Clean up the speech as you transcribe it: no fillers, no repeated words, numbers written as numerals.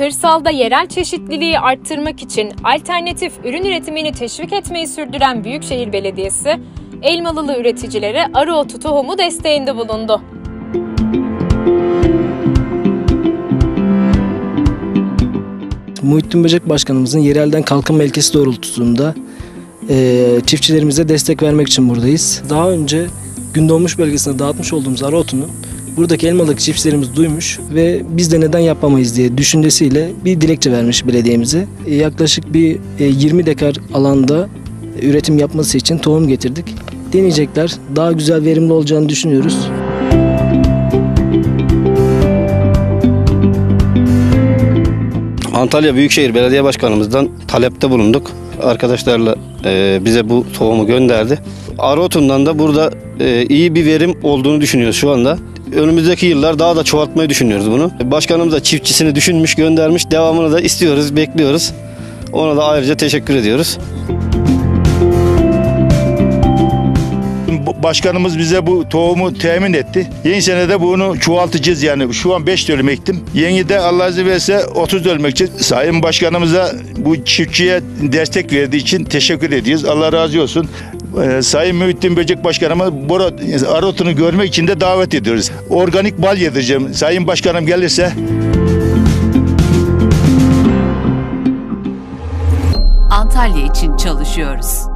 kırsalda yerel çeşitliliği arttırmak için alternatif ürün üretimini teşvik etmeyi sürdüren Büyükşehir Belediyesi, Elmalılı üreticilere arı otu tohumu desteğinde bulundu. Muhittin Böcek Başkanımızın yerelden kalkınma ilkesi doğrultusunda çiftçilerimize destek vermek için buradayız. Daha önce Gündoğmuş bölgesine dağıtmış olduğumuz arı otunu buradaki Elmalık çiftçilerimiz duymuş ve biz de neden yapamayız diye düşüncesiyle bir dilekçe vermiş belediyemize. Yaklaşık bir 20 dekar alanda üretim yapması için tohum getirdik. Deneyecekler. Daha güzel, verimli olacağını düşünüyoruz. Antalya Büyükşehir Belediye Başkanımızdan talepte bulunduk. Arkadaşlarla bize bu tohumu gönderdi. Arı otundan da burada iyi bir verim olduğunu düşünüyoruz şu anda. Önümüzdeki yıllar daha da çoğaltmayı düşünüyoruz bunu. Başkanımız da çiftçisini düşünmüş, göndermiş. Devamını da istiyoruz, bekliyoruz. Ona da ayrıca teşekkür ediyoruz. Başkanımız bize bu tohumu temin etti. Yeni senede bunu çoğaltacağız yani. Şu an 5 dönüm ektim. Yeni de Allah izin verirse 30 dönüm ekeceğiz. Sayın Başkanımıza bu çiftçiye destek verdiği için teşekkür ediyoruz. Allah razı olsun. Sayın Muhittin Böcek Başkanımı arı otunu görmek için de davet ediyoruz. Organik bal yedireceğim. Sayın Başkanım gelirse. Antalya için çalışıyoruz.